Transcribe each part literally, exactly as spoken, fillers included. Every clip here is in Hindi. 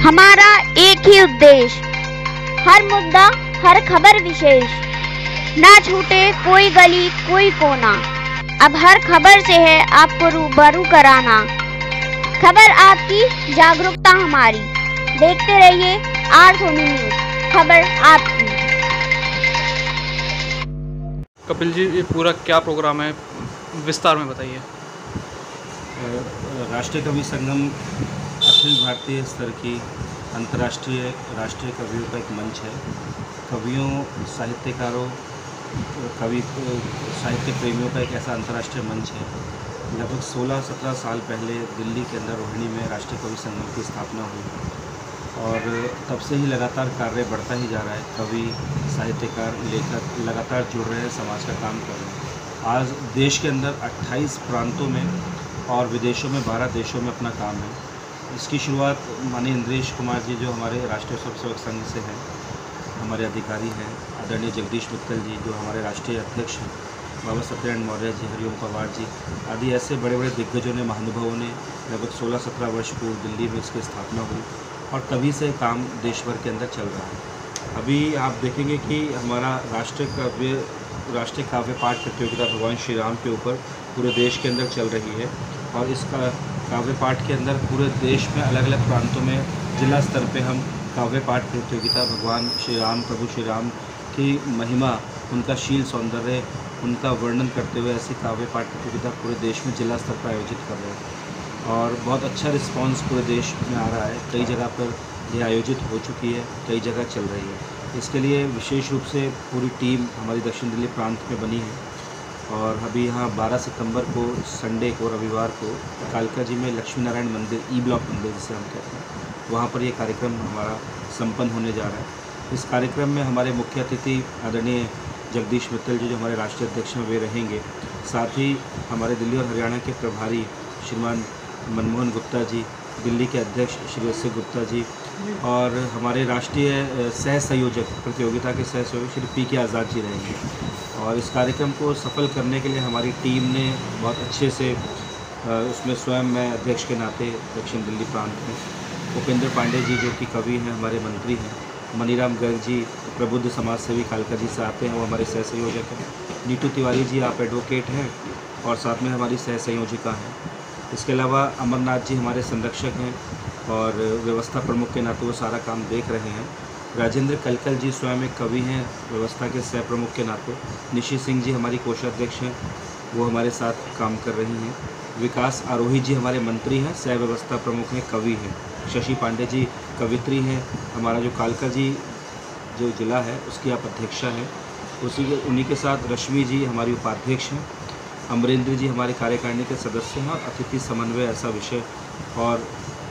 हमारा एक ही उद्देश्य, हर मुद्दा हर खबर विशेष, ना छूटे कोई गली कोई कोना। अब हर खबर से है आपको रूबरू कराना। खबर आपकी, जागरूकता हमारी। देखते रहिए आर सोनी न्यूज, खबर आपकी। कपिल जी, ये पूरा क्या प्रोग्राम है, विस्तार में बताइए। राष्ट्रीय कवि संगम अखिल भारतीय स्तर की अंतर्राष्ट्रीय राष्ट्रीय कवियों का एक मंच है। कवियों, साहित्यकारों, कवि साहित्य प्रेमियों का एक ऐसा अंतर्राष्ट्रीय मंच है। लगभग सोलह सत्रह साल पहले दिल्ली के अंदर रोहिणी में राष्ट्रीय कवि संगम की स्थापना हुई और तब से ही लगातार कार्य बढ़ता ही जा रहा है। कवि, साहित्यकार, लेखक लगातार जुड़ रहे हैं, समाज का काम कर रहे हैं। आज देश के अंदर अट्ठाईस प्रांतों में और विदेशों में बारह देशों में अपना काम है। इसकी शुरुआत माननीय इंद्रेश कुमार जी, जो हमारे राष्ट्रीय स्वयंसेवक संघ से हैं, हमारे अधिकारी हैं, आदरणीय जगदीश मित्तल जी जो हमारे राष्ट्रीय अध्यक्ष हैं, बाबा सत्यनारायण मौर्य जी, हरिओम पवार जी आदि ऐसे बड़े बड़े दिग्गजों ने, महानुभावों ने लगभग सोलह सत्रह वर्ष पूर्व दिल्ली में इसकी स्थापना हुई और तभी से काम देश भर के अंदर चल रहा है। अभी आप देखेंगे कि हमारा राष्ट्रीय काव्य राष्ट्रीय काव्य पाठ प्रतियोगिता भगवान श्री राम के ऊपर पूरे देश के अंदर चल रही है और इसका काव्य पाठ के अंदर पूरे देश में अलग अलग प्रांतों में जिला स्तर पे हम काव्य पाठ प्रतियोगिता भगवान श्री राम, प्रभु श्री राम की महिमा, उनका शील सौंदर्य, उनका वर्णन करते हुए ऐसी काव्य पाठ प्रतियोगिता पूरे देश में जिला स्तर पर आयोजित कर रहे हैं और बहुत अच्छा रिस्पांस पूरे देश में आ रहा है। कई जगह पर यह आयोजित हो चुकी है, कई जगह चल रही है। इसके लिए विशेष रूप से पूरी टीम हमारी दक्षिण दिल्ली प्रांत में बनी है और अभी यहाँ बारह सितंबर को संडे को रविवार को कालका जी में लक्ष्मी नारायण मंदिर, ई ब्लॉक मंदिर जिसे हम कहते हैं, वहाँ पर ये कार्यक्रम हमारा संपन्न होने जा रहा है। इस कार्यक्रम में हमारे मुख्य अतिथि आदरणीय जगदीश मित्तल जी जो हमारे राष्ट्रीय अध्यक्ष हैं वे रहेंगे। साथ ही हमारे दिल्ली और हरियाणा के प्रभारी श्रीमान मनमोहन गुप्ता जी, दिल्ली के अध्यक्ष श्री एस गुप्ता जी और हमारे राष्ट्रीय सह संयोजक, प्रतियोगिता के सह संयोजक श्री पी के आज़ाद जी रहेंगे। और इस कार्यक्रम को सफल करने के लिए हमारी टीम ने बहुत अच्छे से, उसमें स्वयं मैं अध्यक्ष के नाते दक्षिण दिल्ली प्रांत में उपेंद्र पांडे जी जो कि कवि हैं, हमारे मंत्री हैं, मनीराम गर्ग जी प्रबुद्ध समाज सेवी कालका जी से आते हैं, वो हमारे सह संयोजक हैं। नीतू तिवारी जी आप एडवोकेट हैं और साथ में हमारी सह संयोजिका हैं। इसके अलावा अमरनाथ जी हमारे संरक्षक हैं और व्यवस्था प्रमुख के नाते वो सारा काम देख रहे हैं। राजेंद्र कलकल जी स्वयं एक कवि हैं, व्यवस्था के सह प्रमुख के नाते। निशी सिंह जी हमारी कोषाध्यक्ष हैं, वो हमारे साथ काम कर रही हैं। विकास आरोही जी हमारे मंत्री हैं, सह व्यवस्था प्रमुख हैं, कवि हैं। शशि पांडे जी कवित्री हैं। हमारा जो कालका जी जो जिला है उसकी आप अध्यक्षा हैं, उसी के उन्हीं के साथ रश्मि जी हमारी उपाध्यक्ष हैं। अमरेंद्र जी हमारे कार्यकारिणी के सदस्य हैं और अतिथि समन्वय ऐसा विषय, और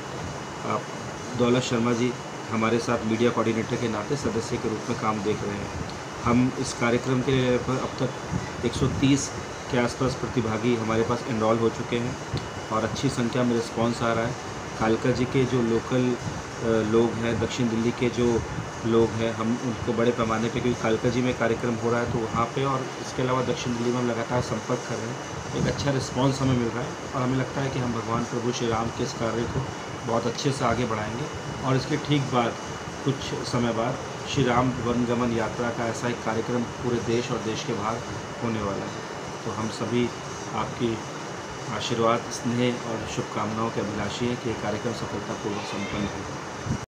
आप दौलत शर्मा जी हमारे साथ मीडिया कोऑर्डिनेटर के नाते सदस्य के रूप में काम देख रहे हैं। हम इस कार्यक्रम के लिए अब तक एक सौ तीस के आसपास प्रतिभागी हमारे पास एनरोल हो चुके हैं और अच्छी संख्या में रिस्पांस आ रहा है। कालका जी के जो लोकल लोग हैं, दक्षिण दिल्ली के जो लोग हैं, हम उनको बड़े पैमाने पे, क्योंकि कालका जी में कार्यक्रम हो रहा है तो वहाँ पे, और इसके अलावा दक्षिण दिल्ली में हम लगातार संपर्क कर रहे हैं। एक अच्छा रिस्पांस हमें मिल रहा है और हमें लगता है कि हम भगवान प्रभु श्री राम के इस कार्य को बहुत अच्छे से आगे बढ़ाएंगे और इसके ठीक बाद, कुछ समय बाद, श्री राम वनगमन यात्रा का ऐसा एक कार्यक्रम पूरे देश और देश के बाहर होने वाला है। तो हम सभी आपकी आशीर्वाद, स्नेह और शुभकामनाओं के अभिलाषी हैं कि ये कार्यक्रम सफलतापूर्वक संपन्न हो।